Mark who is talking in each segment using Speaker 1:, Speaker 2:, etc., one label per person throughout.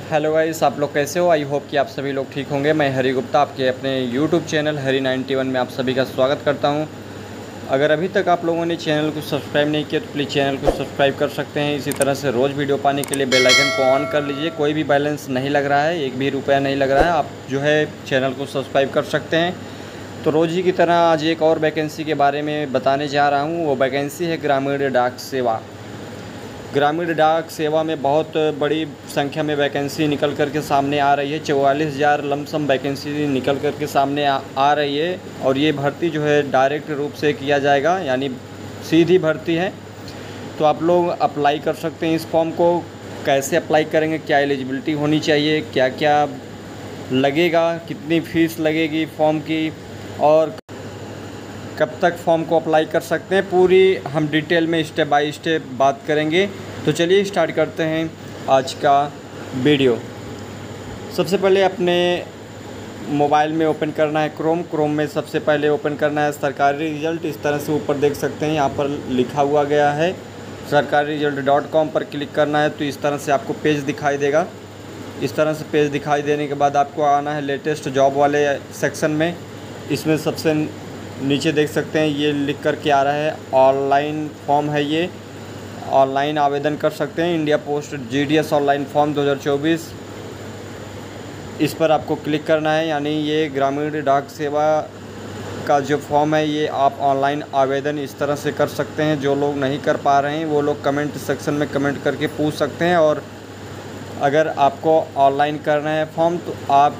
Speaker 1: Hello guys, आप लोग कैसे हो। आई होप कि आप सभी लोग ठीक होंगे। मैं हरी गुप्ता आपके अपने यूट्यूब चैनल हरी 91 में आप सभी का स्वागत करता हूं। अगर अभी तक आप लोगों ने चैनल को सब्सक्राइब नहीं किया तो प्लीज़ चैनल को सब्सक्राइब कर सकते हैं। इसी तरह से रोज़ वीडियो पाने के लिए बेल आइकन को ऑन कर लीजिए। कोई भी बैलेंस नहीं लग रहा है, एक भी रुपया नहीं लग रहा है, आप जो है चैनल को सब्सक्राइब कर सकते हैं। तो रोज़ ही की तरह आज एक और वैकेंसी के बारे में बताने जा रहा हूँ। वो वैकेंसी है ग्रामीण डाक सेवा। ग्रामीण डाक सेवा में बहुत बड़ी संख्या में वैकेंसी निकल कर के सामने आ रही है। 44,000 लमसम वैकेंसी निकल कर के सामने आ रही है। और ये भर्ती जो है डायरेक्ट रूप से किया जाएगा, यानी सीधी भर्ती है। तो आप लोग अप्लाई कर सकते हैं इस फॉर्म को। कैसे अप्लाई करेंगे, क्या एलिजिबिलिटी होनी चाहिए, क्या क्या लगेगा, कितनी फ़ीस लगेगी फ़ॉर्म की, और कब तक फॉर्म को अप्लाई कर सकते हैं, पूरी हम डिटेल में स्टेप बाय स्टेप बात करेंगे। तो चलिए स्टार्ट करते हैं आज का वीडियो। सबसे पहले अपने मोबाइल में ओपन करना है क्रोम में सबसे पहले ओपन करना है सरकारी रिज़ल्ट। इस तरह से ऊपर देख सकते हैं, यहाँ पर लिखा हुआ गया है sarkariresult.com पर क्लिक करना है। तो इस तरह से आपको पेज दिखाई देगा। इस तरह से पेज दिखाई देने के बाद आपको आना है लेटेस्ट जॉब वाले सेक्शन में। इसमें सबसे नीचे देख सकते हैं ये लिख कर के आ रहा है ऑनलाइन फॉर्म है। ये ऑनलाइन आवेदन कर सकते हैं, India post GDS online form 2024। इस पर आपको क्लिक करना है। यानी ये ग्रामीण डाक सेवा का जो फॉर्म है ये आप ऑनलाइन आवेदन इस तरह से कर सकते हैं। जो लोग नहीं कर पा रहे हैं वो लोग कमेंट सेक्शन में कमेंट करके पूछ सकते हैं। और अगर आपको ऑनलाइन करना है फॉर्म तो आप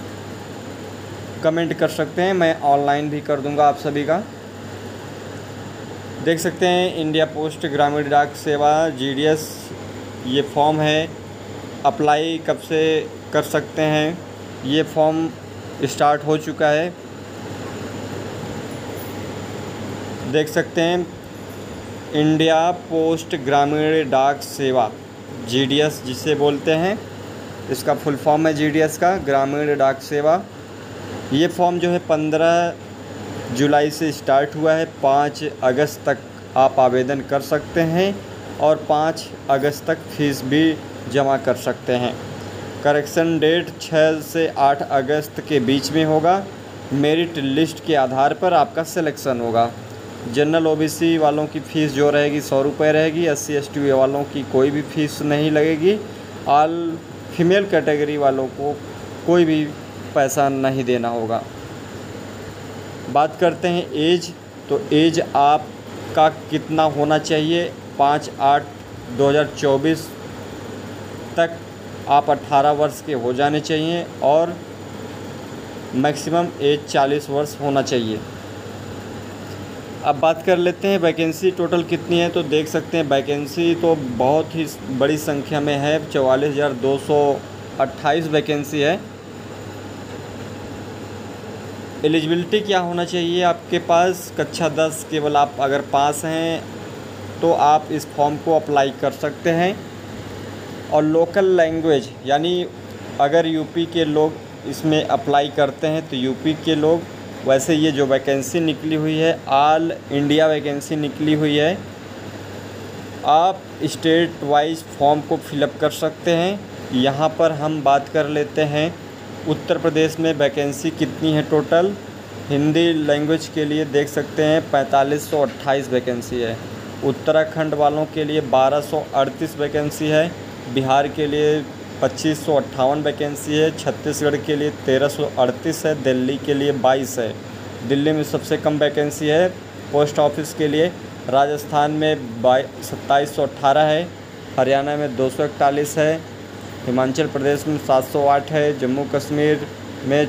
Speaker 1: कमेंट कर सकते हैं, मैं ऑनलाइन भी कर दूंगा आप सभी का। देख सकते हैं इंडिया पोस्ट ग्रामीण डाक सेवा GDS ये फॉर्म है। अप्लाई कब से कर सकते हैं, ये फॉर्म स्टार्ट हो चुका है। देख सकते हैं इंडिया पोस्ट ग्रामीण डाक सेवा GDS जिसे बोलते हैं, इसका फुल फॉर्म है GDS का, ग्रामीण डाक सेवा। ये फॉर्म जो है 15 जुलाई से स्टार्ट हुआ है। 5 अगस्त तक आप आवेदन कर सकते हैं और 5 अगस्त तक फ़ीस भी जमा कर सकते हैं। करेक्शन डेट 6 से 8 अगस्त के बीच में होगा। मेरिट लिस्ट के आधार पर आपका सिलेक्शन होगा। जनरल OBC वालों की फ़ीस जो रहेगी 100 रुपये रहेगी। SC ST वालों की कोई भी फ़ीस नहीं लगेगी। ऑल फीमेल कैटेगरी वालों को कोई भी पैसा नहीं देना होगा। बात करते हैं एज, तो एज आपका कितना होना चाहिए। 5/8/2024 तक आप 18 वर्ष के हो जाने चाहिए और मैक्सिमम एज 40 वर्ष होना चाहिए। अब बात कर लेते हैं वैकेंसी टोटल कितनी है। तो देख सकते हैं वैकेंसी तो बहुत ही बड़ी संख्या में है। 44,228 वैकेंसी है। एलिजिबिलिटी क्या होना चाहिए आपके पास, कक्षा 10 केवल आप अगर पास हैं तो आप इस फॉर्म को अप्लाई कर सकते हैं। और लोकल लैंग्वेज, यानी अगर यूपी के लोग इसमें अप्लाई करते हैं तो यूपी के लोग, वैसे ये जो वैकेंसी निकली हुई है ऑल इंडिया वैकेंसी निकली हुई है। आप स्टेट वाइज फॉर्म को फिलअप कर सकते हैं। यहाँ पर हम बात कर लेते हैं उत्तर प्रदेश में वैकेंसी कितनी है टोटल। हिंदी लैंग्वेज के लिए देख सकते हैं 4528 वैकेंसी है। उत्तराखंड वालों के लिए 1238 वैकेंसी है। बिहार के लिए 2558 वैकेंसी है। छत्तीसगढ़ के लिए 1338 है। दिल्ली के लिए 22 है। दिल्ली में सबसे कम वैकेंसी है पोस्ट ऑफिस के लिए। राजस्थान में 2718 है। हरियाणा में 241 है। हिमाचल प्रदेश में 708 है। जम्मू कश्मीर में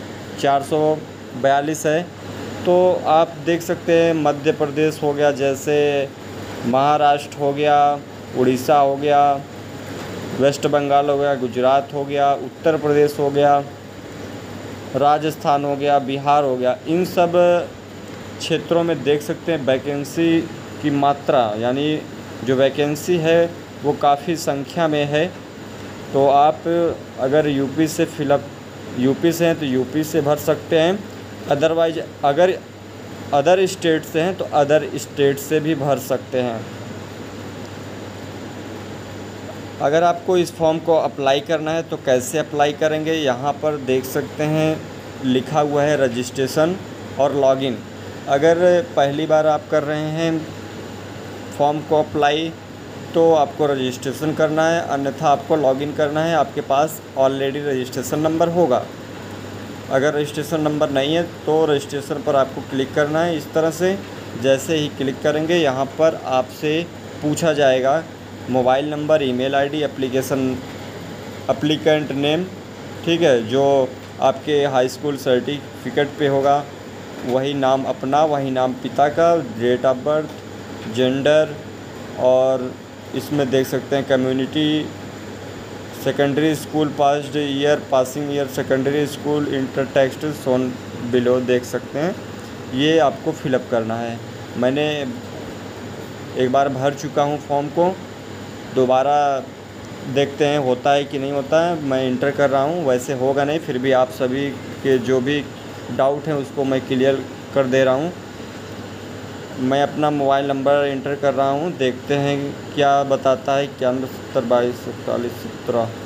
Speaker 1: 442 है। तो आप देख सकते हैं मध्य प्रदेश हो गया, जैसे महाराष्ट्र हो गया, उड़ीसा हो गया, वेस्ट बंगाल हो गया, गुजरात हो गया, उत्तर प्रदेश हो गया, राजस्थान हो गया, बिहार हो गया। इन सब क्षेत्रों में देख सकते हैं वैकेंसी की मात्रा, यानी जो वैकेंसी है वो काफ़ी संख्या में है। तो आप अगर यूपी से हैं तो यूपी से भर सकते हैं। अदरवाइज अगर अदर स्टेट से हैं तो अदर स्टेट से भी भर सकते हैं। अगर आपको इस फॉर्म को अप्लाई करना है तो कैसे अप्लाई करेंगे, यहाँ पर देख सकते हैं लिखा हुआ है रजिस्ट्रेशन और लॉगिन। अगर पहली बार आप कर रहे हैं फॉर्म को अप्लाई तो आपको रजिस्ट्रेशन करना है, अन्यथा आपको लॉगिन करना है। आपके पास ऑलरेडी रजिस्ट्रेशन नंबर होगा। अगर रजिस्ट्रेशन नंबर नहीं है तो रजिस्ट्रेशन पर आपको क्लिक करना है इस तरह से। जैसे ही क्लिक करेंगे यहाँ पर आपसे पूछा जाएगा mobile number, email ID, applicant name, ठीक है, जो आपके हाई स्कूल सर्टिफिकेट पे होगा वही नाम अपना, वही नाम पिता का, डेट ऑफ बर्थ, जेंडर, और इसमें देख सकते हैं community, secondary school passed year, passing year secondary school, enter text shown below देख सकते हैं। ये आपको फिलअप करना है। मैंने एक बार भर चुका हूँ फॉर्म को, दोबारा देखते हैं होता है कि नहीं होता है। मैं इंटर कर रहा हूँ, वैसे होगा नहीं, फिर भी आप सभी के जो भी डाउट हैं उसको मैं क्लियर कर दे रहा हूँ। मैं अपना मोबाइल नंबर इंटर कर रहा हूँ, देखते हैं क्या बताता है। 9170224717।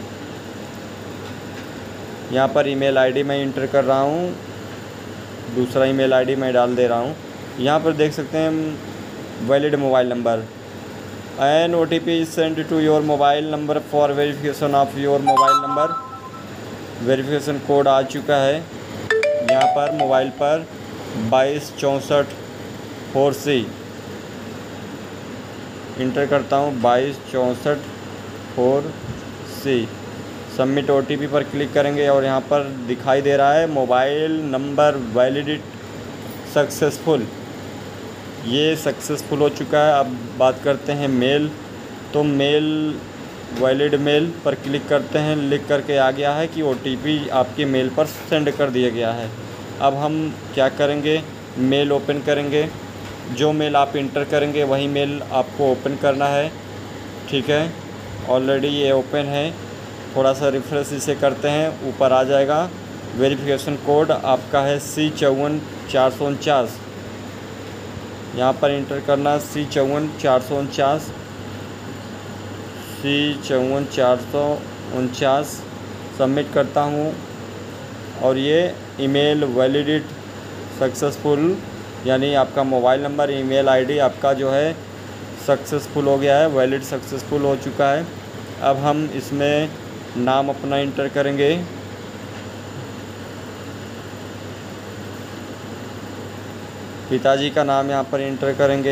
Speaker 1: यहाँ पर ईमेल आईडी मैं इंटर कर रहा हूँ, दूसरा ईमेल आईडी मैं डाल दे रहा हूँ। यहाँ पर देख सकते हैं valid mobile number, an OTP is send to your mobile number for verification of your mobile number. Verification code आ चुका है यहाँ पर मोबाइल पर 2264 इंटर करता हूँ, 2264। सबमिट OTP पर क्लिक करेंगे और यहाँ पर दिखाई दे रहा है मोबाइल नंबर वैलिडिट सक्सेसफुल। ये सक्सेसफुल हो चुका है। अब बात करते हैं मेल, तो मेल वैलिड मेल पर क्लिक करते हैं, लिख करके आ गया है कि OTP आपके मेल पर सेंड कर दिया गया है। अब हम क्या करेंगे, मेल ओपन करेंगे। जो मेल आप इंटर करेंगे वही मेल आपको ओपन करना है, ठीक है। ऑलरेडी ये ओपन है, थोड़ा सा रिफ्रेश इसे करते हैं, ऊपर आ जाएगा। वेरिफिकेशन कोड आपका है C54449, यहाँ पर इंटर करना C54449, C54449। सबमिट करता हूँ और ये ईमेल वैलिडिट सक्सेसफुल, यानी आपका मोबाइल नंबर, ईमेल आईडी आपका जो है सक्सेसफुल हो गया है, वैलिड सक्सेसफुल हो चुका है। अब हम इसमें नाम अपना इंटर करेंगे। पिताजी का नाम यहाँ पर इंटर करेंगे।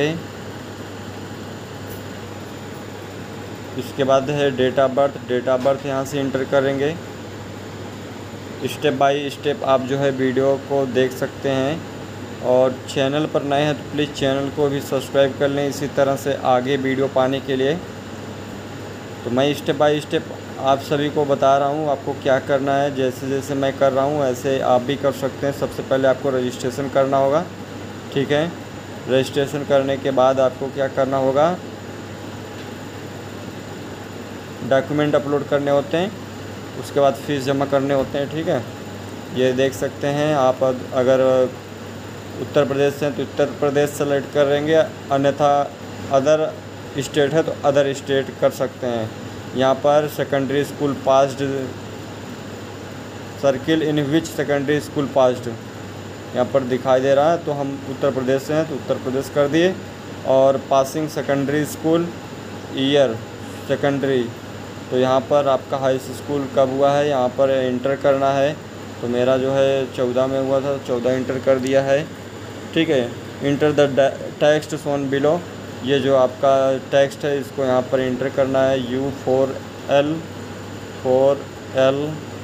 Speaker 1: इसके बाद है date of birth, date of birth यहाँ से इंटर करेंगे। स्टेप बाय स्टेप आप जो है वीडियो को देख सकते हैं, और चैनल पर नए हैं तो प्लीज़ चैनल को भी सब्सक्राइब कर लें इसी तरह से आगे वीडियो पाने के लिए। तो मैं स्टेप बाय स्टेप आप सभी को बता रहा हूँ आपको क्या करना है। जैसे जैसे मैं कर रहा हूँ ऐसे आप भी कर सकते हैं। सबसे पहले आपको रजिस्ट्रेशन करना होगा, ठीक है। रजिस्ट्रेशन करने के बाद आपको क्या करना होगा, डॉक्यूमेंट अपलोड करने होते हैं, उसके बाद फ़ीस जमा करने होते हैं, ठीक है। ये देख सकते हैं आप। अगर उत्तर प्रदेश से हैं तो उत्तर प्रदेश सेलेक्ट करेंगे, अन्यथा अदर स्टेट है तो अदर स्टेट कर सकते हैं। यहाँ पर secondary school passed, circle in which secondary school passed यहाँ पर दिखाई दे रहा है, तो हम उत्तर प्रदेश से हैं तो उत्तर प्रदेश कर दिए। और passing secondary school year secondary, तो यहाँ पर आपका हाई स्कूल कब हुआ है यहाँ पर इंटर करना है। तो मेरा जो है 14 में हुआ था, 14 इंटर कर दिया है, ठीक है। Enter the text shown below, ये जो आपका टेक्स्ट है इसको यहाँ पर इंटर करना है। U4L 4L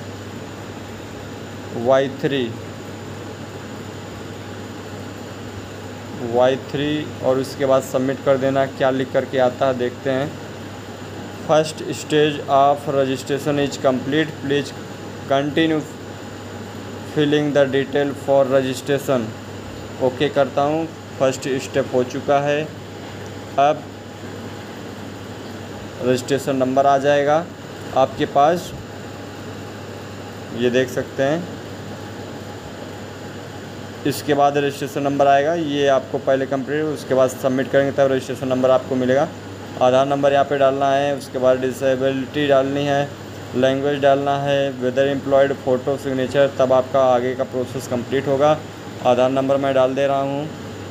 Speaker 1: Y3 और उसके बाद सबमिट कर देना। क्या लिख करके आता है देखते हैं। First stage of registration is complete, please continue filling the detail for registration. Okay करता हूँ, फर्स्ट स्टेप हो चुका है। अब रजिस्ट्रेशन नंबर आ जाएगा आपके पास, ये देख सकते हैं। इसके बाद रजिस्ट्रेशन नंबर आएगा, ये आपको पहले कंप्लीट, उसके बाद सबमिट करेंगे तब रजिस्ट्रेशन नंबर आपको मिलेगा। आधार नंबर यहाँ पे डालना है, उसके बाद डिसेबिलिटी डालनी है, लैंग्वेज डालना है, वेदर एम्प्लॉयड, फ़ोटो, सिग्नेचर, तब आपका आगे का प्रोसेस कंप्लीट होगा। आधार नंबर मैं डाल दे रहा हूँ।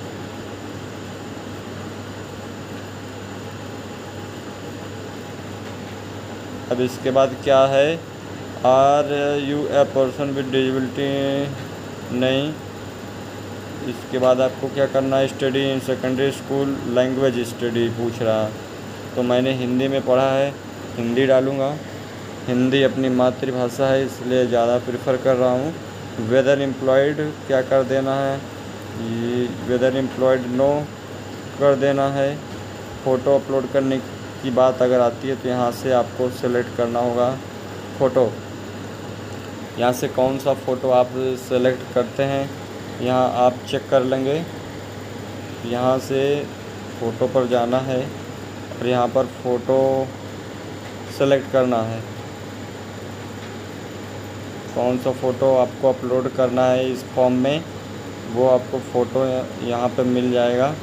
Speaker 1: अब इसके बाद क्या है, are you a person with disability, नहीं। इसके बाद आपको क्या करना है, study in secondary school, language study पूछ रहा, तो मैंने हिंदी में पढ़ा है, हिंदी डालूँगा। हिंदी अपनी मातृभाषा है इसलिए ज़्यादा प्रेफर कर रहा हूँ। वेदर एम्प्लॉयड क्या कर देना है, ये वेदर एम्प्लॉयड नो कर देना है। फ़ोटो अपलोड करने की बात अगर आती है तो यहाँ से आपको सेलेक्ट करना होगा फ़ोटो। यहाँ से कौन सा फ़ोटो आप सेलेक्ट करते हैं यहाँ आप चेक कर लेंगे। यहाँ से फ़ोटो पर जाना है और यहाँ पर फ़ोटो सेलेक्ट करना है, कौन सा फ़ोटो आपको अपलोड करना है इस फॉर्म में, वो आपको फ़ोटो यहाँ पर मिल जाएगा।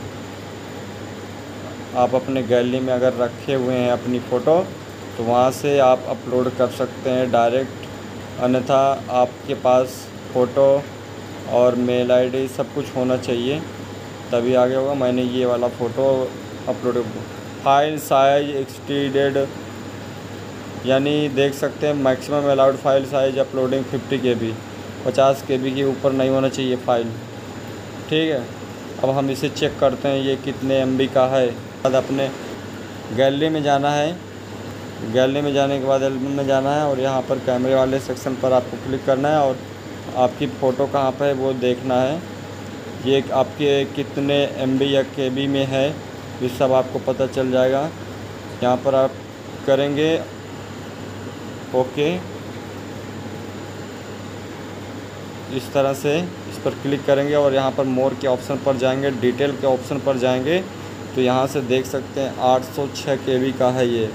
Speaker 1: आप अपने गैलरी में अगर रखे हुए हैं अपनी फ़ोटो तो वहाँ से आप अपलोड कर सकते हैं डायरेक्ट, अन्यथा आपके पास फ़ोटो और मेल आईडी सब कुछ होना चाहिए तभी आगे होगा। मैंने ये वाला photo upload, file size exceeded, यानी देख सकते हैं maximum allowed file size uploading 50 KB, 50 KB के ऊपर नहीं होना चाहिए फ़ाइल, ठीक है। अब हम इसे चेक करते हैं ये कितने MB का है। बाद अपने गैलरी में जाना है, गैलरी में जाने के बाद एल्बम में जाना है और यहाँ पर कैमरे वाले सेक्शन पर आपको क्लिक करना है और आपकी फ़ोटो कहाँ पर है वो देखना है। ये आपके कितने MB या KB में है ये सब आपको पता चल जाएगा। यहाँ पर आप करेंगे ओके, इस तरह से इस पर क्लिक करेंगे और यहाँ पर मोर के ऑप्शन पर जाएंगे, डिटेल के ऑप्शन पर जाएंगे तो यहाँ से देख सकते हैं 806 KB का है ये।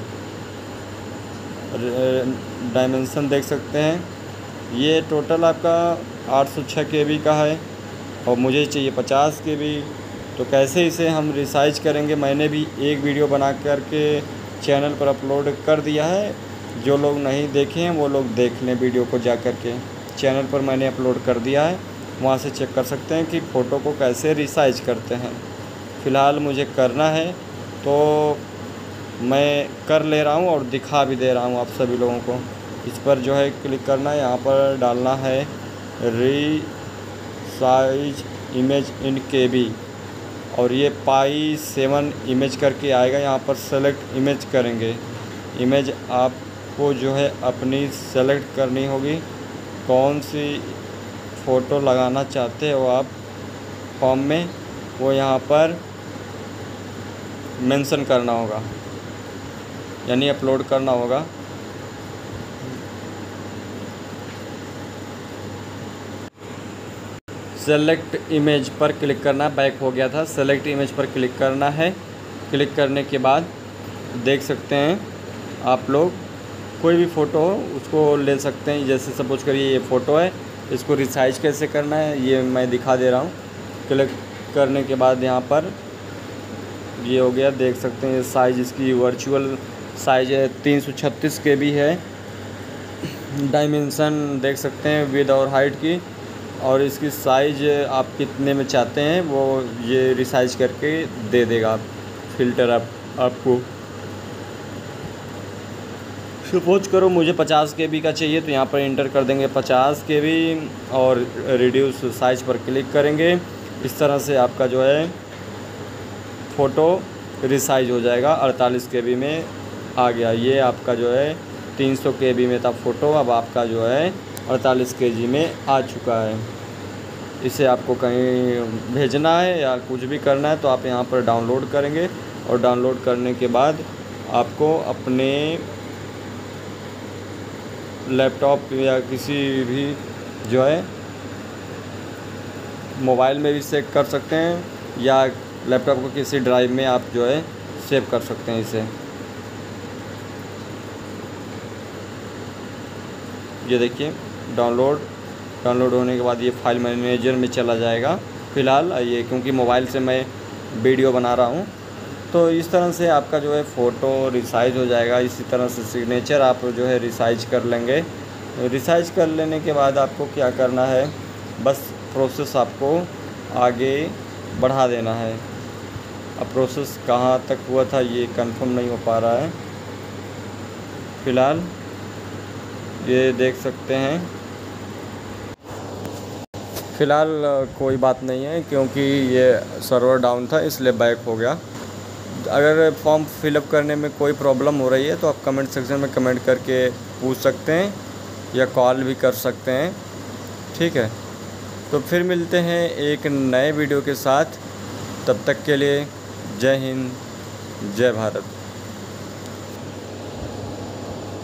Speaker 1: डायमेंशन देख सकते हैं, ये टोटल आपका 806 KB का है और मुझे चाहिए 50 KB। तो कैसे इसे हम रिसाइज करेंगे, मैंने भी एक वीडियो बना करके चैनल पर अपलोड कर दिया है, जो लोग नहीं देखे हैं वो लोग देख लें वीडियो को जा कर के, चैनल पर मैंने अपलोड कर दिया है, वहाँ से चेक कर सकते हैं कि फ़ोटो को कैसे रिसाइज करते हैं। फ़िलहाल मुझे करना है तो मैं कर ले रहा हूँ और दिखा भी दे रहा हूँ आप सभी लोगों को। इस पर जो है क्लिक करना है, यहाँ पर डालना है रीसाइज इमेज इन KB और ये पाई 7 इमेज करके आएगा। यहाँ पर सेलेक्ट इमेज करेंगे, इमेज आपको जो है अपनी सेलेक्ट करनी होगी, कौन सी फ़ोटो लगाना चाहते हो आप फॉर्म में वो यहाँ पर मेंशन करना होगा, यानी अपलोड करना होगा। सेलेक्ट इमेज पर क्लिक करना, बैक हो गया था, सेलेक्ट इमेज पर क्लिक करना है। क्लिक करने के बाद देख सकते हैं आप लोग कोई भी फ़ोटो हो उसको ले सकते हैं। जैसे सपोज करिए ये फ़ोटो है, इसको रिसाइज कैसे करना है ये मैं दिखा दे रहा हूँ। क्लिक करने के बाद यहाँ पर ये हो गया, देख सकते हैं साइज़ इसकी वर्चुअल साइज़ है 336 KB है। डायमेंशन देख सकते हैं विड्थ और हाइट की, और इसकी साइज़ आप कितने में चाहते हैं वो ये रिसाइज करके दे देगा फ़िल्टर आपको। सपोज करो मुझे 50 KB का चाहिए तो यहाँ पर इंटर कर देंगे 50 KB और रिड्यूस साइज़ पर क्लिक करेंगे। इस तरह से आपका जो है फ़ोटो रिसाइज हो जाएगा। 48 KB में आ गया, ये आपका जो है 300 KB में था फ़ोटो, अब आपका जो है 48 KB में आ चुका है। इसे आपको कहीं भेजना है या कुछ भी करना है तो आप यहाँ पर डाउनलोड करेंगे और डाउनलोड करने के बाद आपको अपने लैपटॉप या किसी भी जो है मोबाइल में भी सेव कर सकते हैं या लैपटॉप को किसी ड्राइव में आप जो है सेव कर सकते हैं इसे। ये देखिए डाउनलोड होने के बाद ये फाइल मैनेजर में चला जाएगा। फ़िलहाल ये क्योंकि मोबाइल से मैं वीडियो बना रहा हूँ तो इस तरह से आपका जो है फ़ोटो रिसाइज हो जाएगा। इसी तरह से सिग्नेचर आप जो है रिसाइज कर लेंगे। रिसाइज कर लेने के बाद आपको क्या करना है, बस प्रोसेस आपको आगे बढ़ा देना है। अब प्रोसेस कहाँ तक हुआ था ये कंफर्म नहीं हो पा रहा है। फ़िलहाल ये देख सकते हैं, फ़िलहाल कोई बात नहीं है, क्योंकि ये सर्वर डाउन था इसलिए बैक हो गया। अगर फॉर्म फिलअप करने में कोई प्रॉब्लम हो रही है तो आप कमेंट सेक्शन में कमेंट करके पूछ सकते हैं या कॉल भी कर सकते हैं, ठीक है। तो फिर मिलते हैं एक नए वीडियो के साथ, तब तक के लिए जय हिंद, जय भारत।